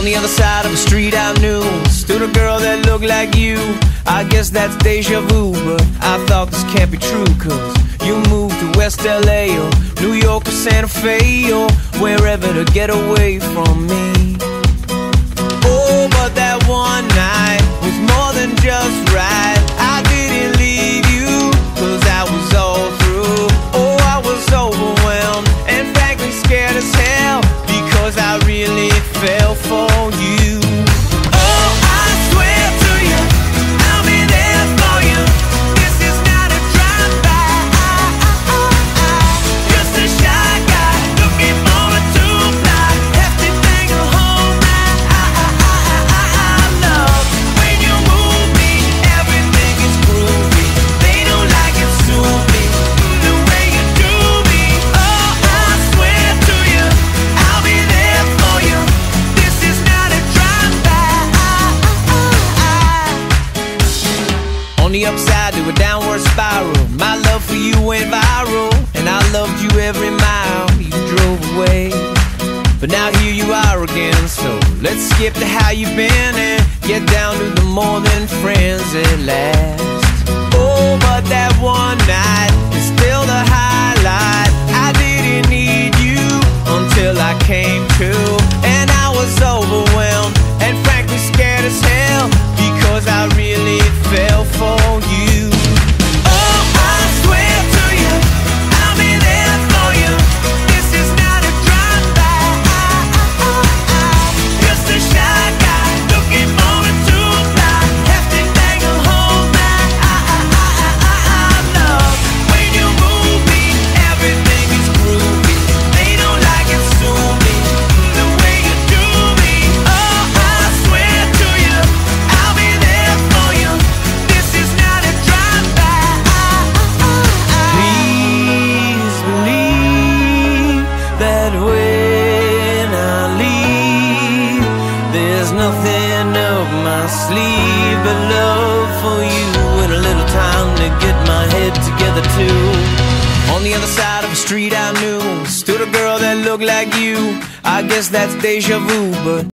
On the other side of the street I knew stood a girl that looked like you. I guess that's deja vu, but I thought this can't be true, cause you moved to West LA or New York or Santa Fe or wherever to get away from me. Oh, but that one night was more than just right. I didn't leave you, cause I was all through. Oh, I was overwhelmed and frankly scared as hell, because I really fell for you. Oh, I swear to you, I'll be there for you. This is not a drive-by. Just a shy guy looking for a two-ply, hefty thing to hold my love. When you move me, everything is groovy. They don't like it, sue me the way you do me. Oh, I swear to you, I'll be there for you. This is not a drive-by. On the upside to a downward spiral, my love for you went viral, and I loved you every mile you drove away. But now here you are again, so let's skip to how you've been and get down to the more than friends at last. Oh, but that one night is still the highlight. I didn't need you until I came to, and I was overwhelmed and frankly scared as hell, because I really fell for you. Oh, I swear to you, I'll be there for you. This is not a drive-by. Just a shy guy looking for a two-ply, hefty thing to hold my love. When you move me, everything is groovy. They don't like it, sue me the way you do me. Oh, I swear to you, I'll be there for you. This is not a drive-by. Please believe that when I leave, there's nothing up my sleeve but love for you and a little time to get my head together too. On the other side of the street I knew stood a girl that looked like you. I guess that's deja vu, but